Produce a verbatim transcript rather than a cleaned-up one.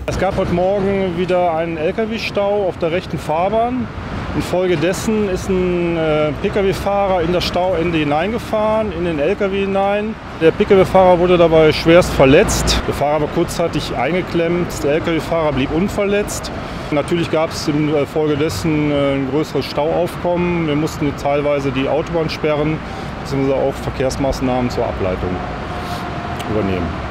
Es gab heute Morgen wieder einen L K W-Stau auf der rechten Fahrbahn. Infolgedessen ist ein äh, P K W-Fahrer in das Stauende hineingefahren, in den L K W hinein. Der P K W-Fahrer wurde dabei schwerst verletzt. Der Fahrer war kurzzeitig eingeklemmt, der L K W-Fahrer blieb unverletzt. Natürlich gab es infolgedessen äh, ein größeres Stauaufkommen. Wir mussten teilweise die Autobahn sperren, beziehungsweise auch Verkehrsmaßnahmen zur Ableitung übernehmen.